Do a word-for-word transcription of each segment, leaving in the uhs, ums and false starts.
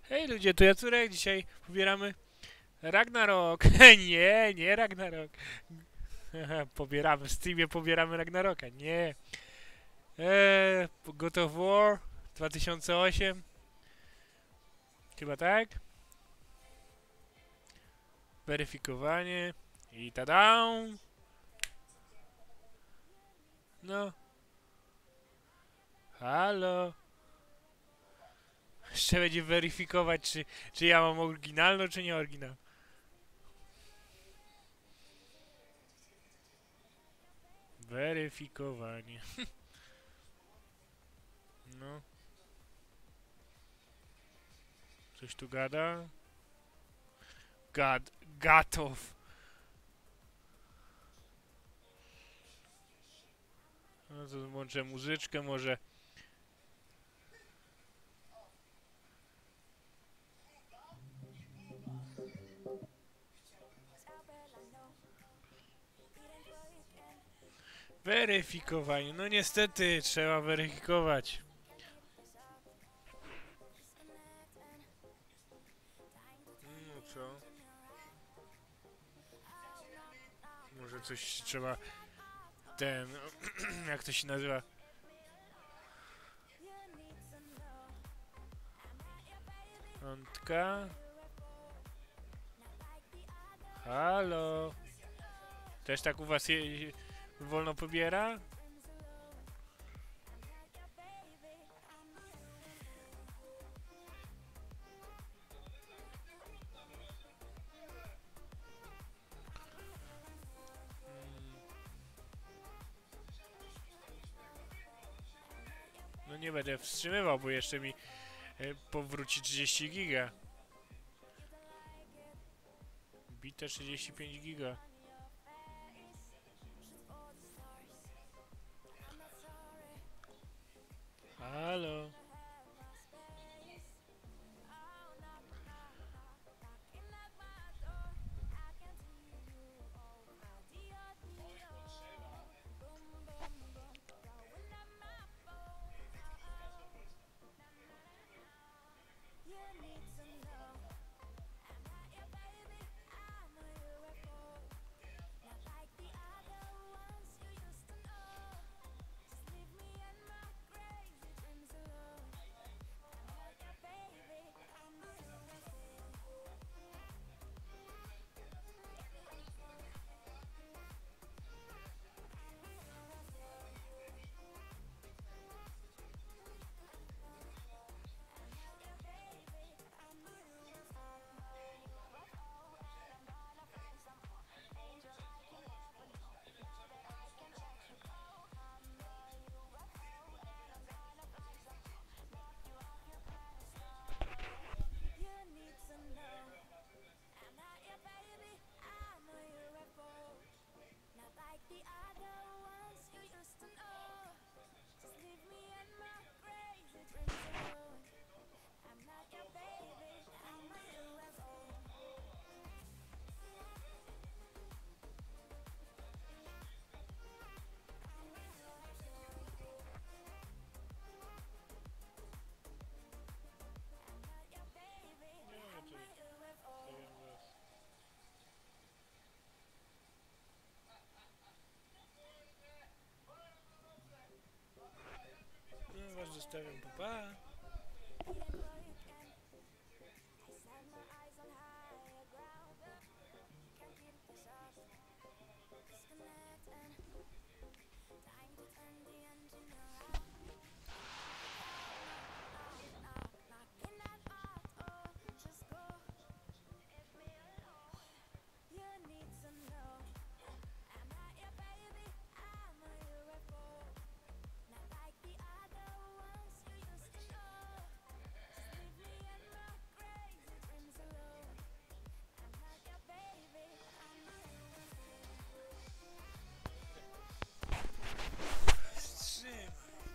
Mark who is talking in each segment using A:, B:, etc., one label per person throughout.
A: Hej ludzie, to ja Córek, dzisiaj pobieramy Ragnarok. Nie, nie Ragnarok. Pobieramy, w Steamie pobieramy Ragnaroka, nie. Eee, God of War dwa tysiące osiem. Chyba tak? Weryfikowanie. I tada! No. Halo. Jeszcze będzie weryfikować, czy, czy ja mam oryginalną, czy nie oryginalną. Weryfikowanie. No. Coś tu gada? Gad... Gatow. No to włączę muzyczkę może. Weryfikowanie. No niestety, trzeba weryfikować. No co? Może coś trzeba... Ten... jak to się nazywa? Antka? Halo? Też tak u was je, je, wolno pobiera? No nie będę wstrzymywał, bo jeszcze mi e, powróci trzydzieści giga. Bite trzydzieści pięć giga. Halo? No was zostawiam, papa. Wstrzymaj.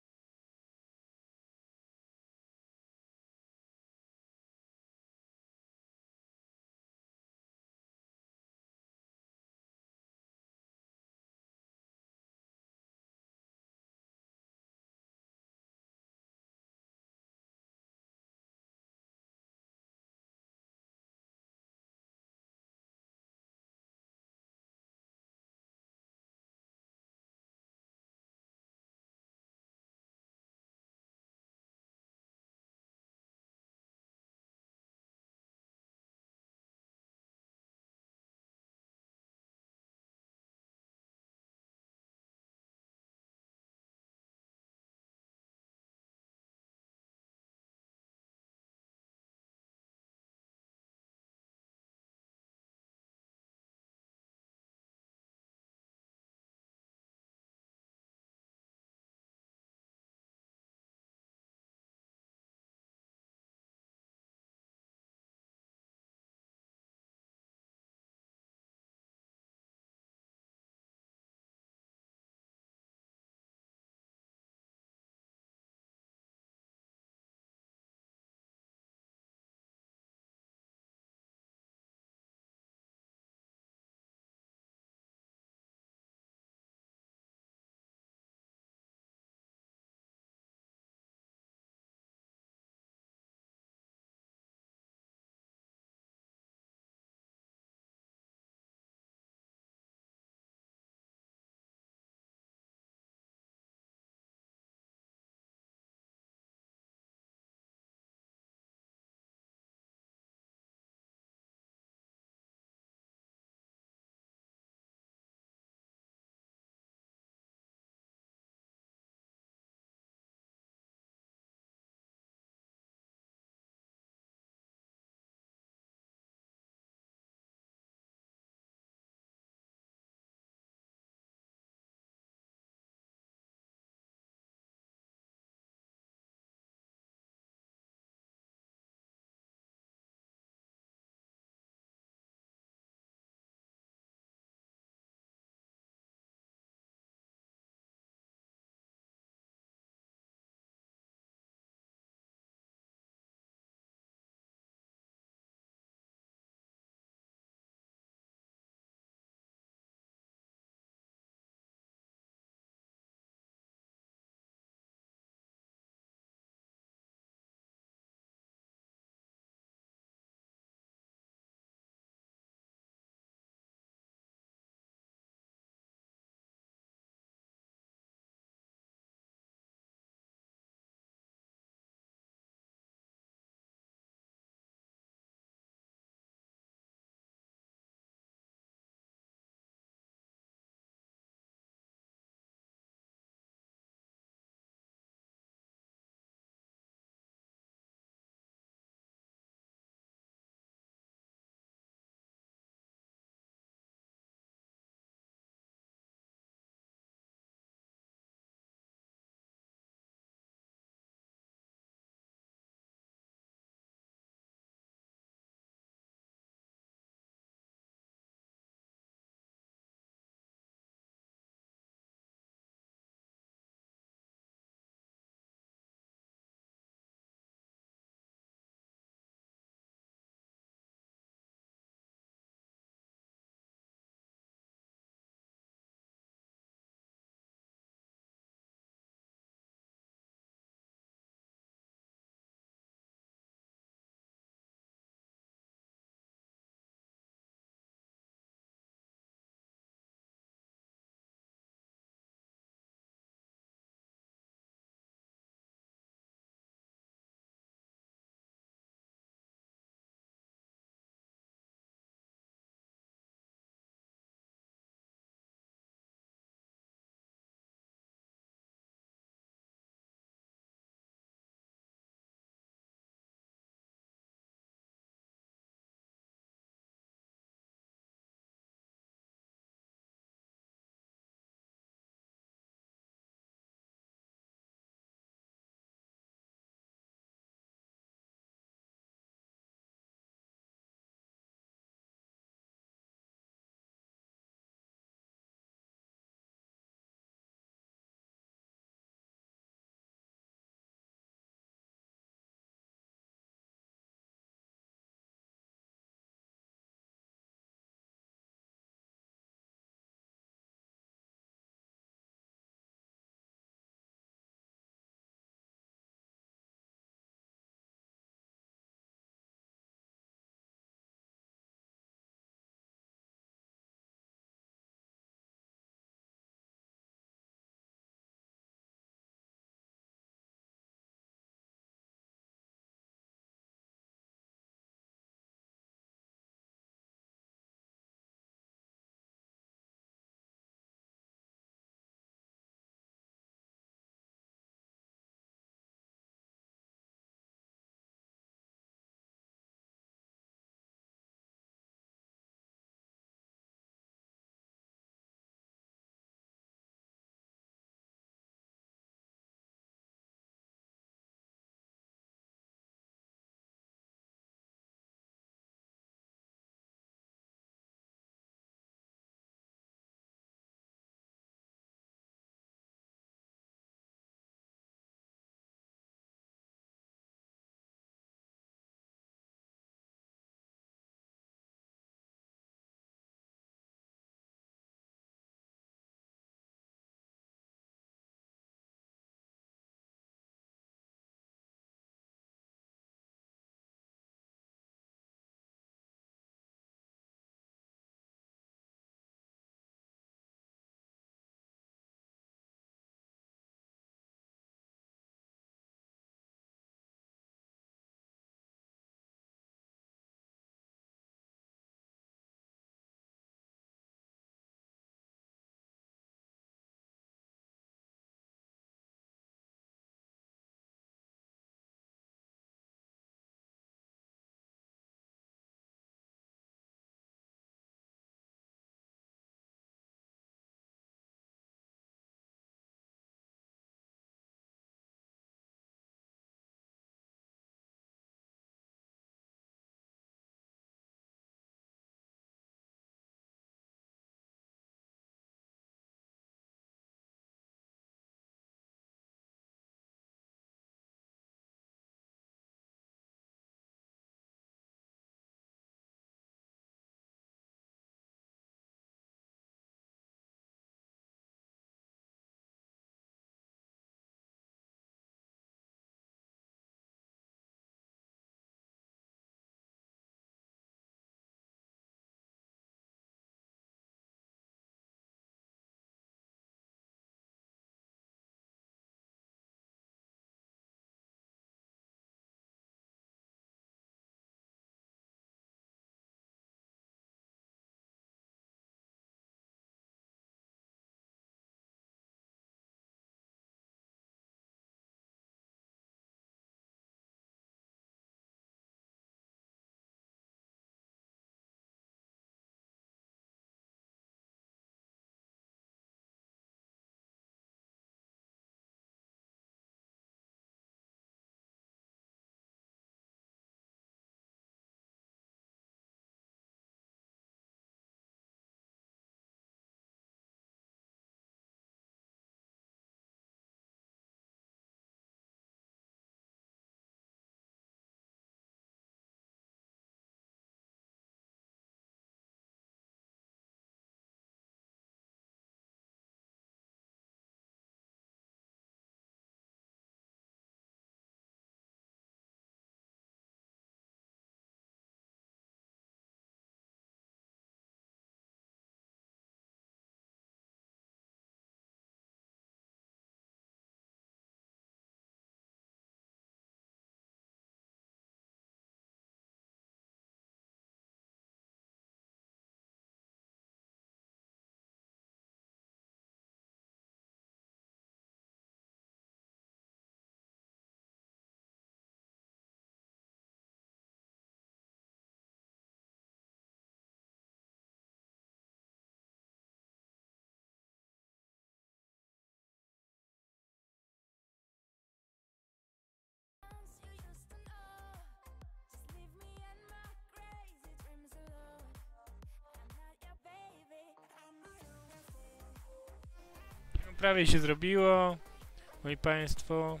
A: prawie się zrobiło, moi państwo.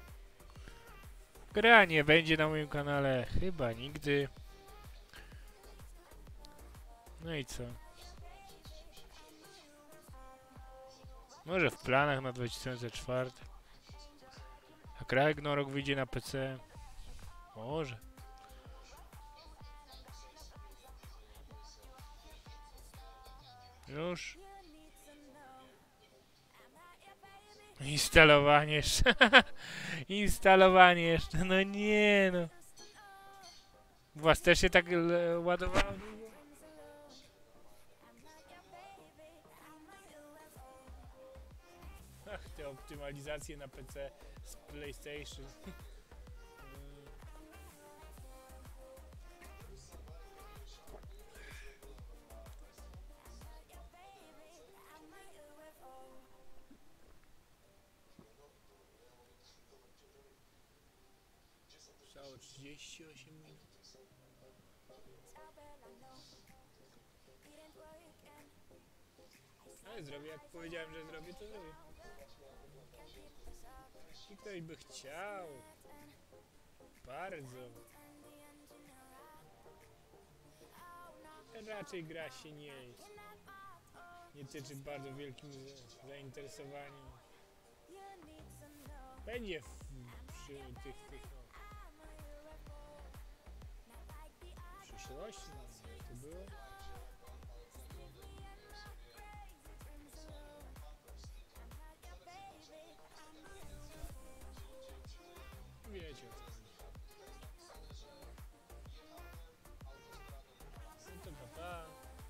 A: Gra nie będzie na moim kanale chyba nigdy. No i co? Może w planach na dwa tysiące czwarty. Jak Ragnarok wyjdzie na P C. Może. Już. Instalowanie jeszcze. Instalowanie jeszcze. No nie no. U was też się tak ładowało? Ach, te optymalizacje na P C z PlayStation. Trzało trzydzieści osiem minut. Ale zrobię, jak powiedziałem, że zrobię, to zrobię. Jeśli ktoś by chciał, bardzo, raczej gra się nie nie tyczy bardzo wielkim zainteresowaniem. Będzie w, przy tych, tych no, przyszłości, no, jak to było. Wiecie o co chodzi. No to pa, pa.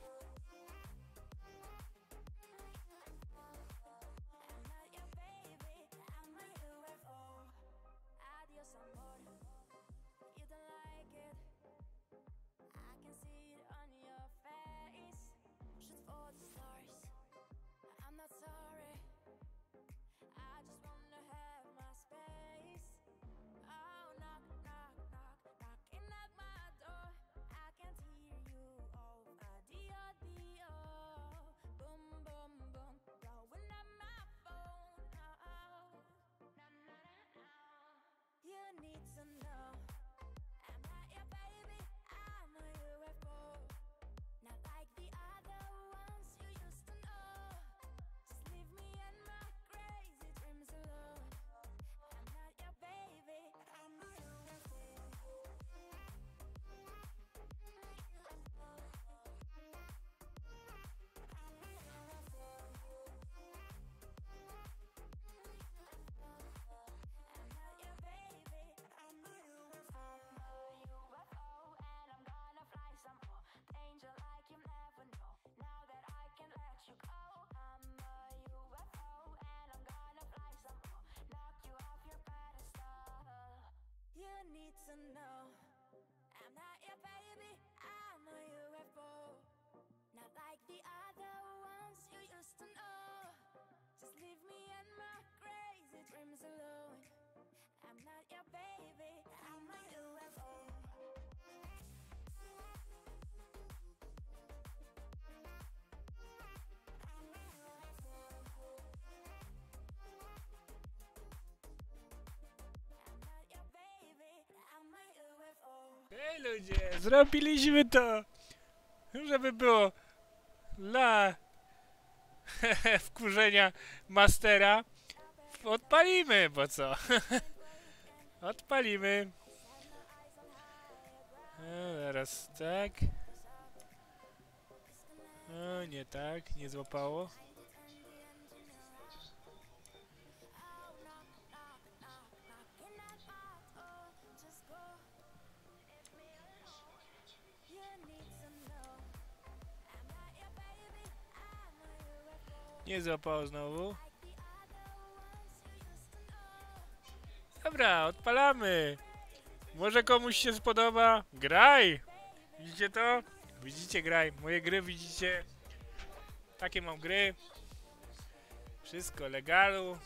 B: To know I'm not your baby, I'm a U F O. Not like the other ones you used to know. Just leave me and my crazy dreams alone. I'm not your baby, I'm a U F O.
A: Hej ludzie, zrobiliśmy to, żeby było dla wkurzenia mastera. Odpalimy, bo co? Odpalimy. No, teraz tak. O, nie tak, nie złapało. Nie złapało znowu. Dobra, odpalamy. Może komuś się spodoba. Graj! Widzicie to? Widzicie, graj. Moje gry widzicie. Takie mam gry. Wszystko legalu.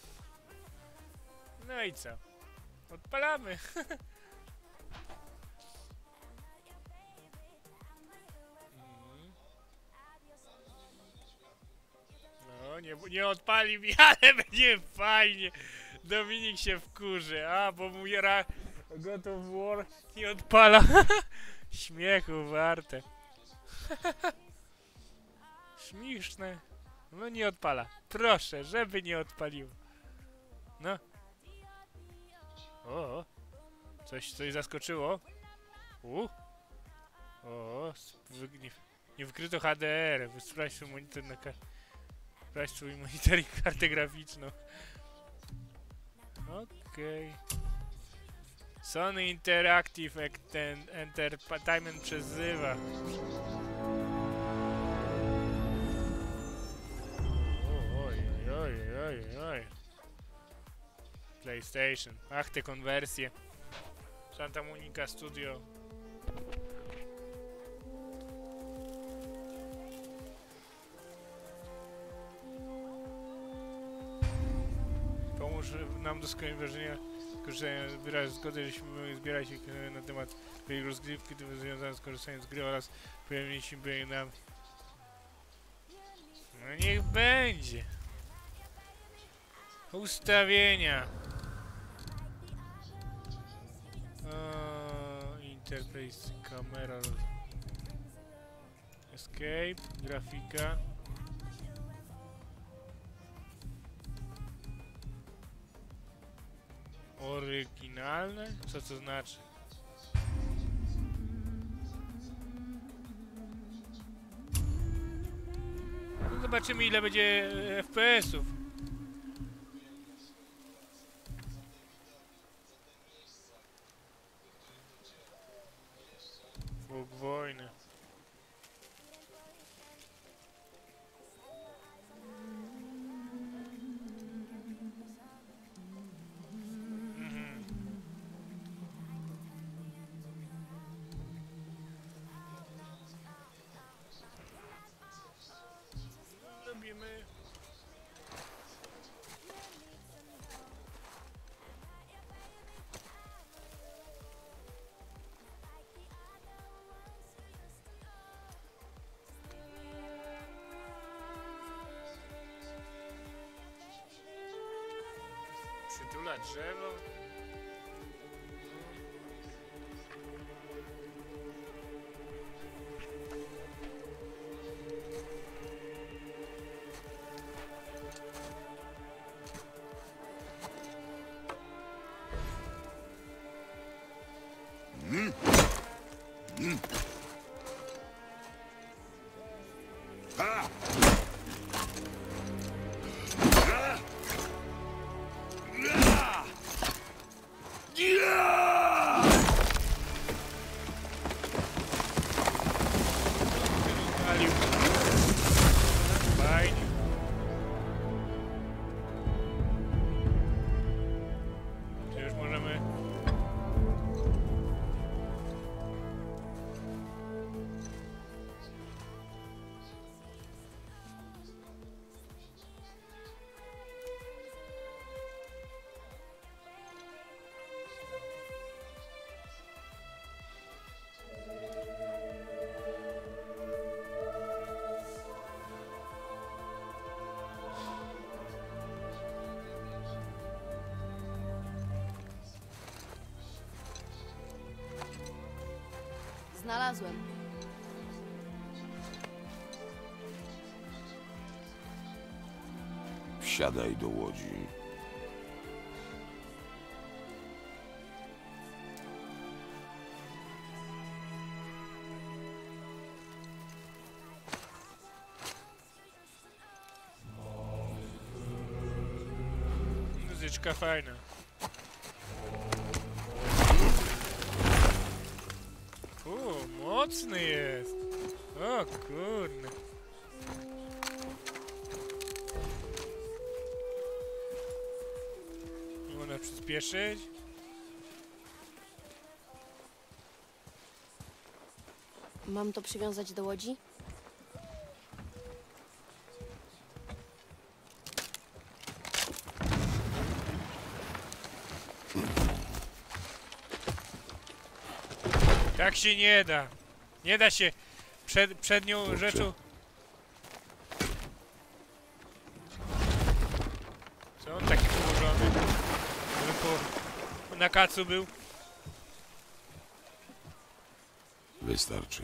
A: No i co? Odpalamy. No, nie, nie odpali mi, ale będzie fajnie. Dominik się wkurzy, a bo mu ra God of War nie odpala. Śmiechu warte. Śmieszne. No nie odpala. Proszę, żeby nie odpaliło. No. O, coś, coś zaskoczyło. U. O, nie, nie wykryto H D R. Sprawdź swój monitor na kar... Sprawdź swój monitor i kartę graficzną. Okej. Okay. Sony Interactive Entertainment przezywa. Oj, oj, oj, oj. PlayStation. Ach, te konwersje. Santa Monica Studio. Pomóż nam doskonale wrażenia, korzystając z wyrazu zgody, żeśmy mogli zbierać ich na temat swojej rozgrywki związane z korzystaniem z gry oraz powinniśmy nam... No niech będzie. Ustawienia. O, interface, kamera. Escape, grafika. Oryginalne? Co to znaczy? No zobaczymy, ile będzie F P S-ów. Bóg wojny. Robimy. Przytula drzewo. Fajnie. Czy już możemy...
C: Znalazłem.
D: Wsiadaj do łodzi.
A: Muzyczka fajna. U, mocny jest. O kurde. Można przyspieszyć.
C: Mam to przywiązać do łodzi?
A: Tak się nie da. Nie da się przed, przednią
D: Kurczę.
A: rzeczą. po, na kacu był.
D: Wystarczy.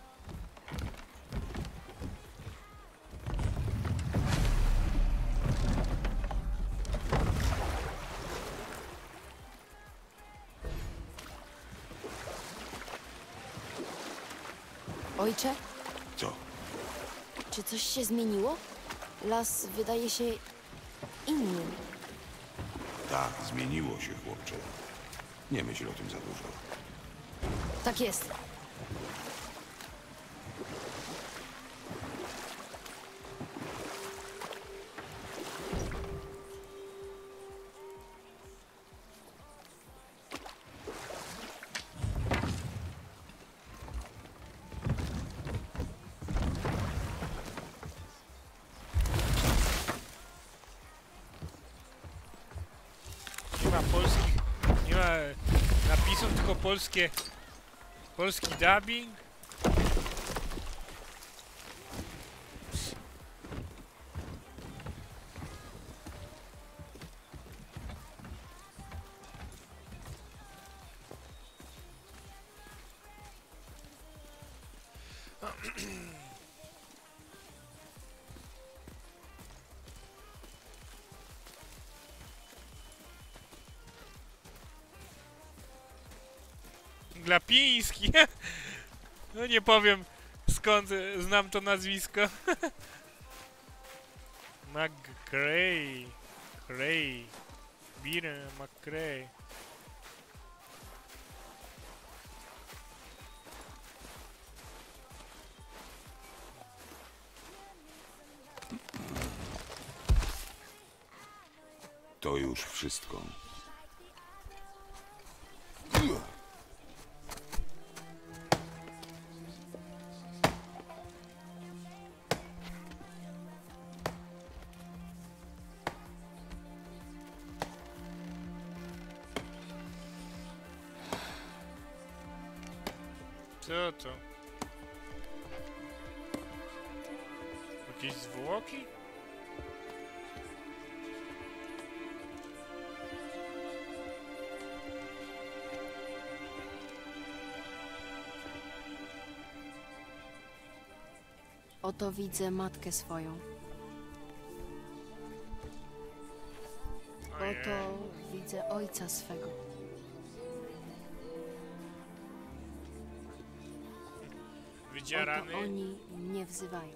C: Ojcze,
D: Co?
C: czy coś się zmieniło? Las wydaje się inny.
D: Tak, zmieniło się, chłopcze. Nie myśl o tym za dużo.
C: Tak jest.
A: Nie ma polskich, nie ma napisów, tylko polskie, polski dubbing. Glapiński. No nie powiem skąd znam to nazwisko. McCray. Cray. Beer McCray.
D: To już wszystko.
A: Co to? Jakieś zwłoki?
C: Oto widzę matkę swoją.
A: Ojej.
C: Oto widzę ojca swego.
A: Wydzierany.
C: Oto oni mnie wzywają.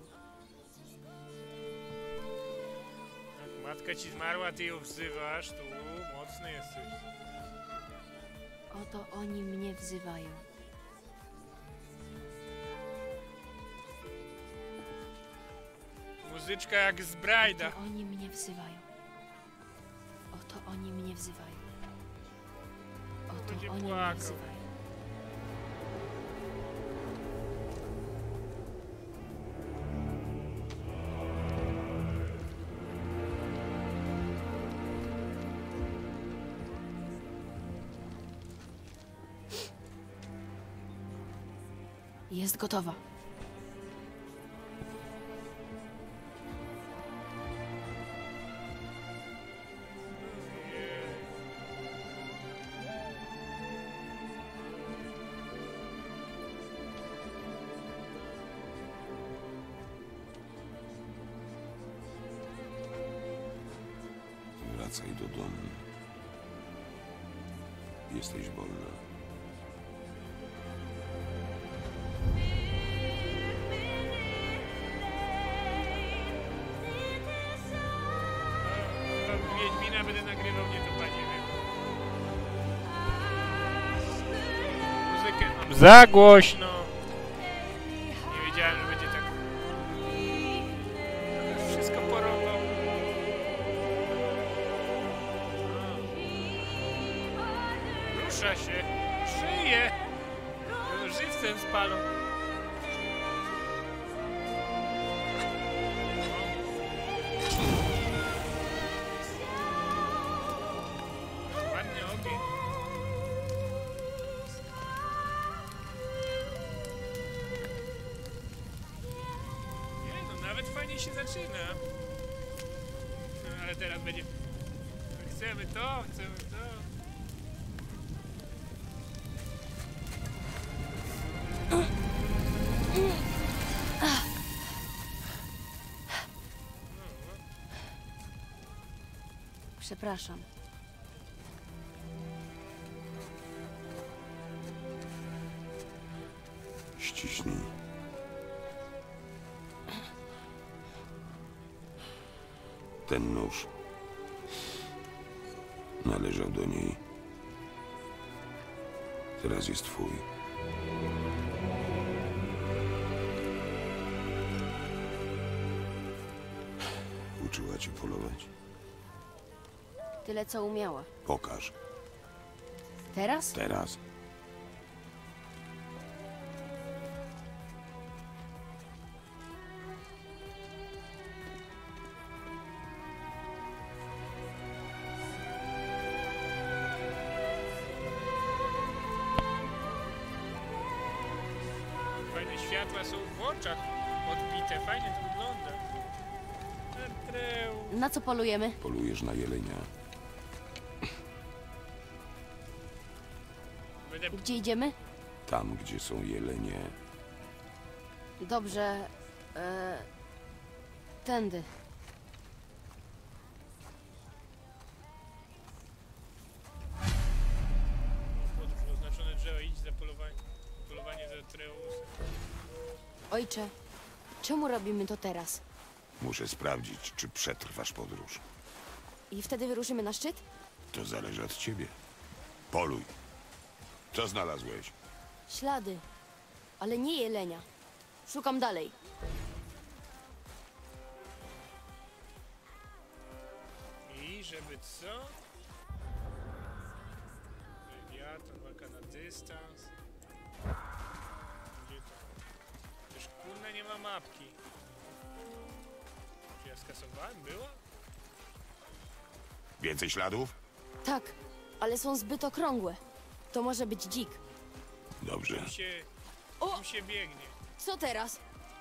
A: Jak matka ci zmarła, ty ją wzywasz, to mocny jesteś.
C: Oto oni mnie wzywają.
A: Muzyczka jak z Brajda.
C: Oto oni mnie wzywają. Oto oni mnie wzywają. Oto
A: Będzie
C: oni mnie
A: płakał.
C: wzywają. Jest gotowa.
D: Wracaj do domu. Jesteś wolna.
A: Wiedźmina będę nagrywał, nie to panie wiem. Muzykę mam za głośno. Nie wiedziałem, że będzie tak. Wszystko porąbał. Rusza się. Żyje. Żywcem spalą. Ładny ogień. Nie no, nawet fajnie się zaczyna. No, ale teraz będzie... Chcemy to, chcemy to.
C: Przepraszam.
D: Ściśnij. Ten nóż należał do niej. Teraz jest twój. Uczyła cię polować?
C: Tyle, co umiała.
D: Pokaż.
C: Teraz?
D: Teraz.
A: Fajne światła są w oczach odbite, fajnie to wygląda. Atreu.
C: Na co polujemy?
D: Polujesz na jelenia.
A: Będę
C: Gdzie idziemy?
D: Tam, gdzie są jelenie.
C: Dobrze. E... Tędy.
A: podróż oznaczone drzewo, idź za polowanie, polowanie za Atreusem.
C: Ojcze, czemu robimy to teraz?
D: Muszę sprawdzić, czy przetrwasz podróż.
C: I wtedy wyruszymy na szczyt?
D: To zależy od ciebie. Poluj. Co znalazłeś?
C: Ślady. Ale nie jelenia. Szukam dalej.
A: I żeby co? Lewiatan, walka na dystans. Gdzie to? Przecież kurna nie ma mapki. Czy ja skasowałem? Była?
D: Więcej śladów?
C: Tak, ale są zbyt okrągłe. To może być dzik.
D: Dobrze.
A: Czym się,
C: O!
A: czym się biegnie?
C: Co teraz?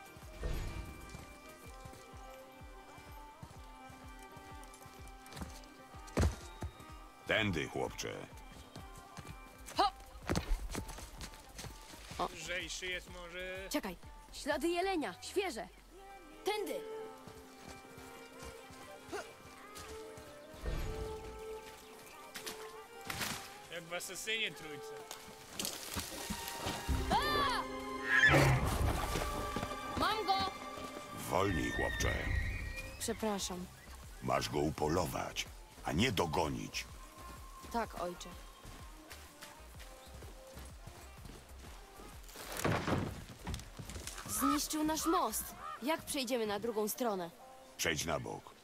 D: Tędy, chłopcze.
A: Lżejszy jest może...
C: Czekaj. Ślady jelenia. Świeże. Tędy.
A: Jak w Asesynie Trójce.
C: Mam go!
D: Wolniej, chłopcze.
C: Przepraszam.
D: Masz go upolować, a nie dogonić.
C: Tak, ojcze. Zniszczył nasz most. Jak przejdziemy na drugą stronę?
D: Przejdź na bok.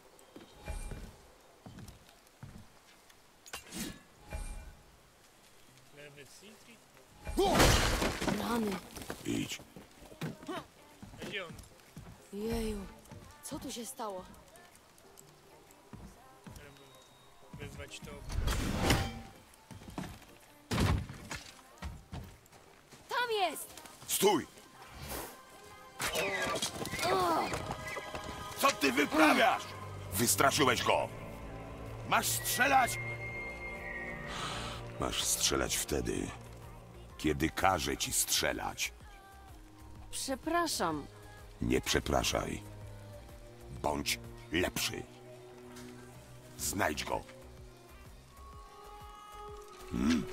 A: Lewy Citri?
C: Rany.
D: Idź.
A: A gdzie on?
C: Jeju. Co tu się stało?
A: Żeby wezwać to...
C: Tam jest!
D: Stój! Co ty wyprawiasz? Wystraszyłeś go. Masz strzelać? Masz strzelać wtedy, kiedy każę ci strzelać.
C: Przepraszam.
D: Nie przepraszaj. Bądź lepszy. Znajdź go. Hmm?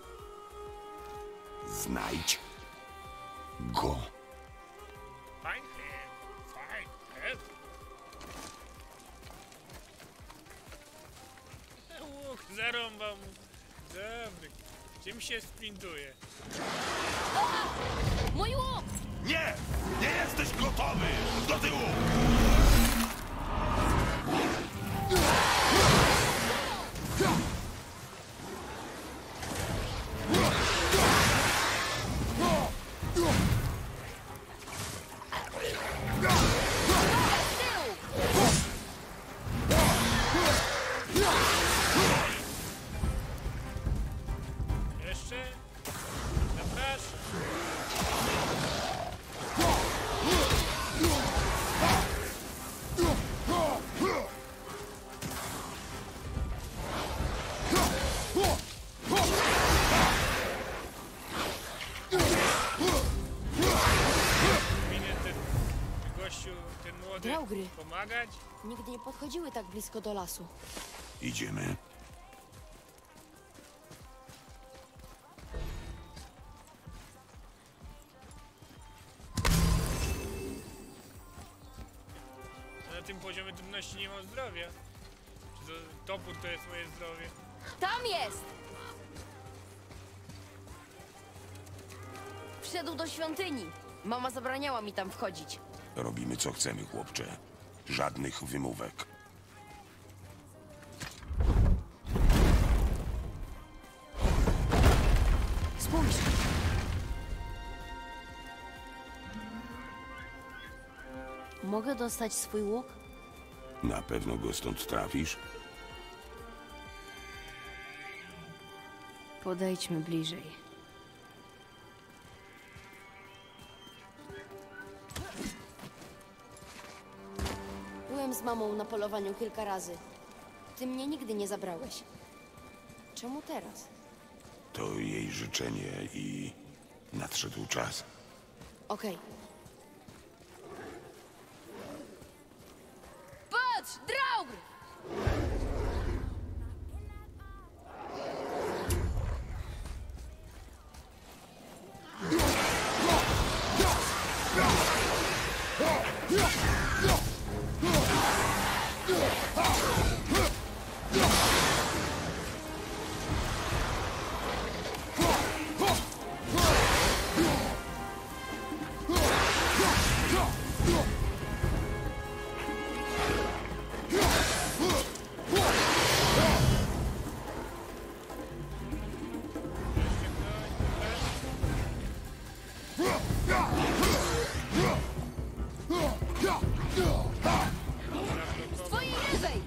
D: Znajdź go.
A: Fine hand, fine hand. Łuk zarąbał mu. Dobry. Czym się sprintuje?
C: Mój łuk!
D: Nie! Nie jesteś gotowy! Do tyłu!
A: Jeszcze? Zapraszam. Powinien ten gościu, ten młody
C: Draugry.
A: pomagać?
C: Nigdy nie podchodziły tak blisko do lasu.
D: Idziemy.
A: Na tym poziomie trudności nie mam zdrowia. Czy to topór to jest moje zdrowie?
C: Tam jest! Wszedł do świątyni. Mama zabraniała mi tam wchodzić.
D: Robimy co chcemy, chłopcze. Żadnych wymówek.
C: Spójrz! Mogę dostać swój łuk?
D: Na pewno go stąd trafisz?
C: Podejdźmy bliżej. Byłem z mamą na polowaniu kilka razy. Ty mnie nigdy nie zabrałeś. Czemu teraz?
D: To jej życzenie i nadszedł czas.
C: Okej. Patrz! Draugr! Z twojej lewej!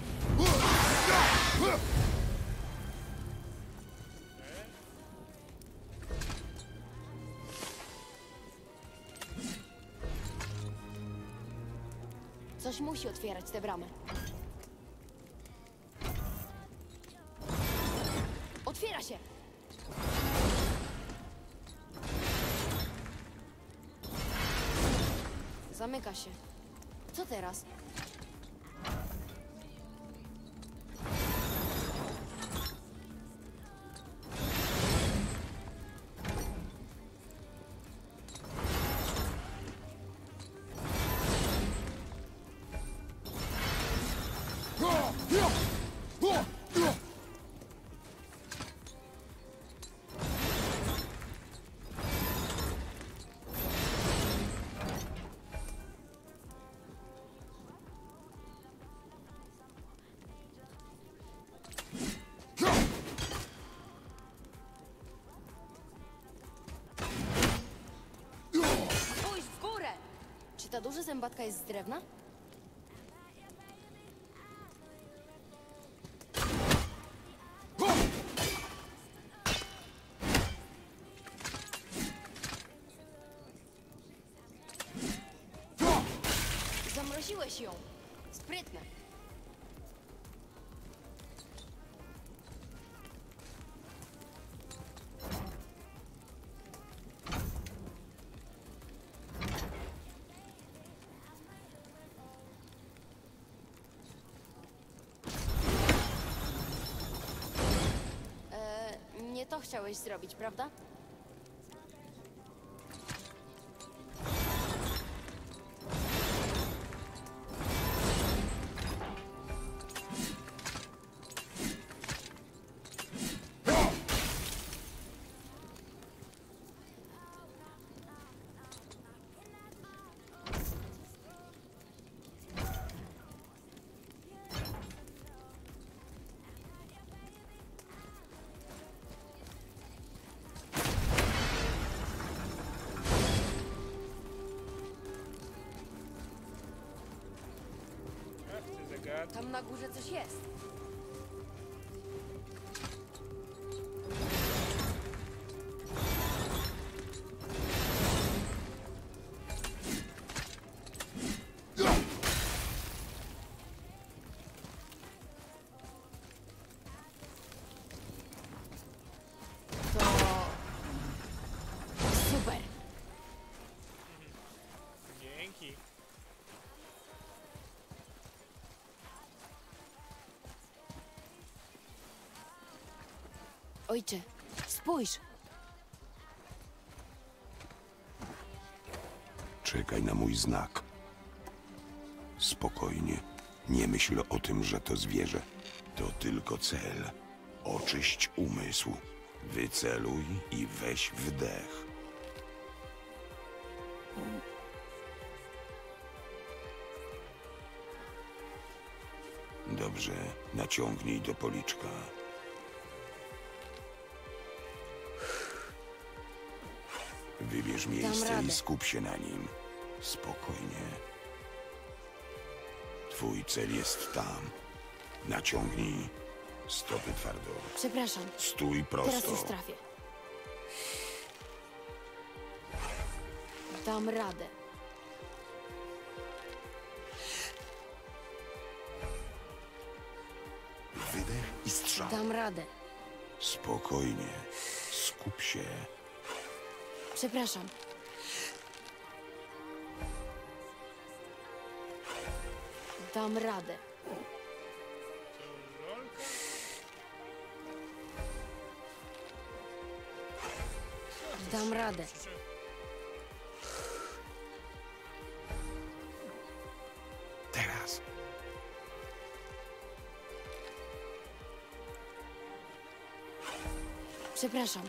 C: Coś musi otwierać tę bramę. Otwiera się! Zamyka się. Co teraz? Spójrz w górę! Czy ta duża zębatka jest z drewna? Zamroziłeś ją. Sprytne. Eee, nie to chciałeś zrobić, prawda?
A: Ach, ty zagadki.
C: Tam na górze coś jest. To... super.
A: Dzięki.
C: Ojcze, spójrz.
D: Czekaj na mój znak. Spokojnie. Nie myśl o tym, że to zwierzę. To tylko cel. Oczyść umysł. Wyceluj i weź wdech. Dobrze, naciągnij do policzka. Wybierz miejsce
C: radę.
D: i skup się na nim. Spokojnie. Twój cel jest tam. Naciągnij. Stopy twardo.
C: Przepraszam,
D: Stój
C: teraz już
D: prosto.
C: trafię. Dam radę.
D: Wydech i strzał.
C: Dam radę.
D: Spokojnie. Skup się.
C: Przepraszam. Dam radę.
A: Rolka?
C: Dam radę.
D: Teraz.
C: Przepraszam.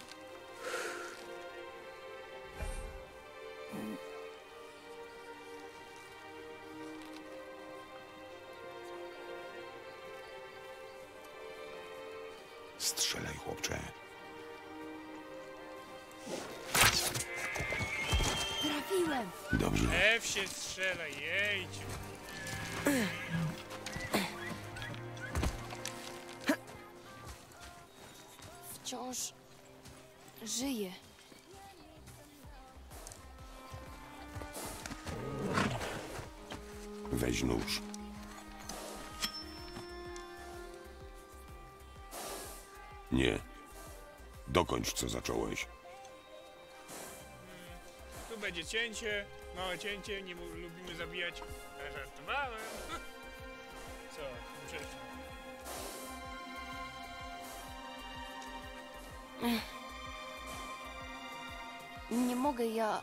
D: Strzelaj, chłopcze.
C: Trafiłem.
D: Dobrze.
A: F się strzela, jejciu.
C: Wciąż żyję.
D: Weź nóż. Nie. Dokończ, co zacząłeś.
A: Tu będzie cięcie, małe cięcie, nie mu- lubimy zabijać. Ja żartowałem. Co? Muszę...
C: Nie mogę, ja...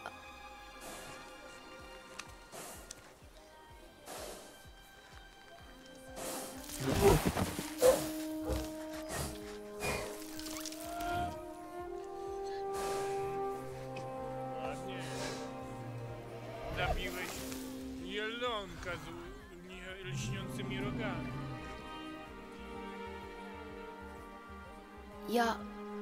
A: Ładnie. Zabiłeś jelonka z li- lśniącymi rogami.
C: Ja...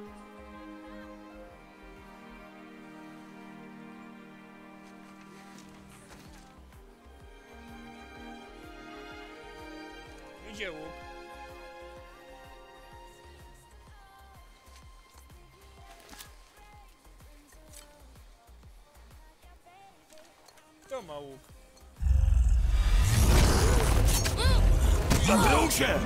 A: Idzie łuk. Kto ma łuk?
D: Zatruł się!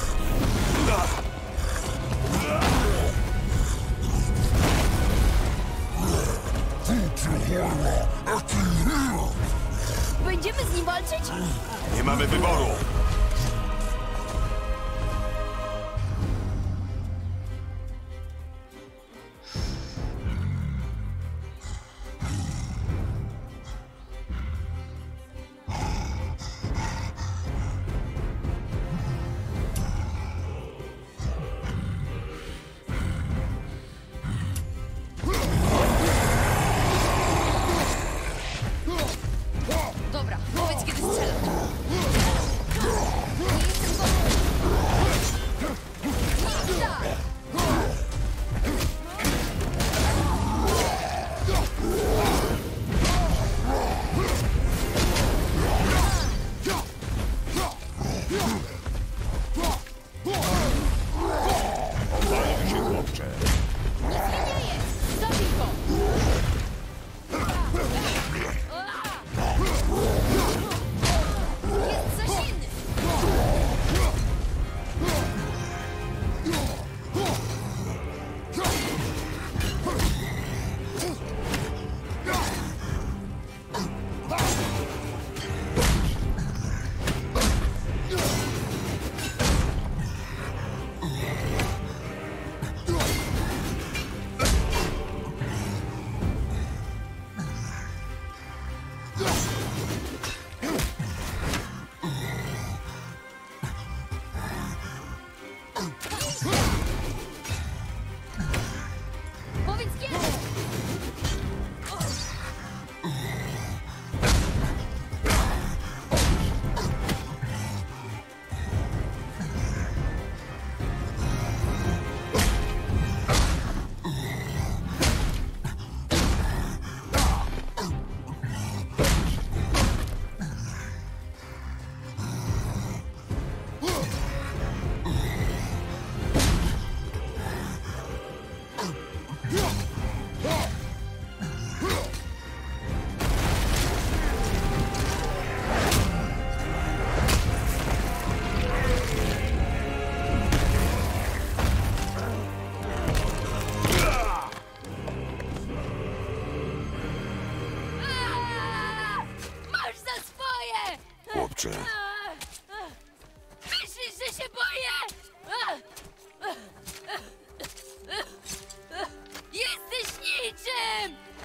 C: Będziemy z nim walczyć?
D: Nie mamy wyboru!
C: Dobra, powiedz kiedy strzelam.
D: Bawił się, chłopcze.
C: Zabij go! Jest coś inny!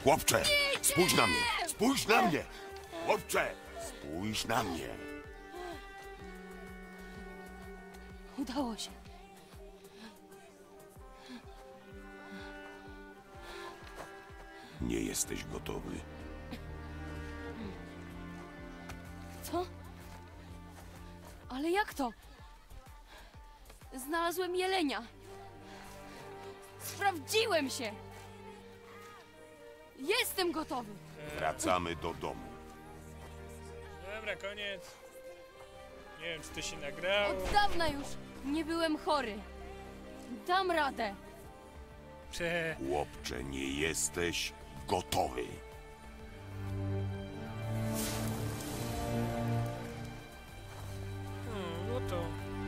D: Chłopcze, spójrz na mnie! Spójrz na mnie! Chłopcze, spójrz na mnie!
C: Udało się.
D: Nie jesteś gotowy.
C: Co? Ale jak to? Znalazłem jelenia. Sprawdziłem się. Jestem gotowy.
D: Wracamy do domu.
A: Dobra, koniec. Nie wiem, czy to się nagrało.
C: Od dawna już nie byłem chory. Dam radę.
A: Prze...
D: Chłopcze, nie jesteś gotowy.
A: Hmm, no to...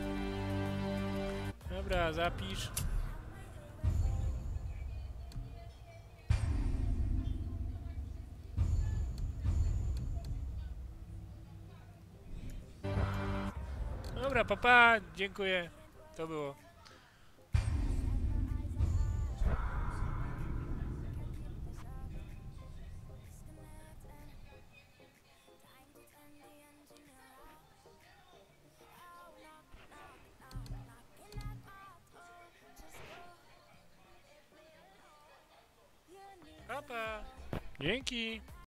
A: Dobra, zapisz. Dobra, papa, dziękuję. To było. Papa. Dzięki.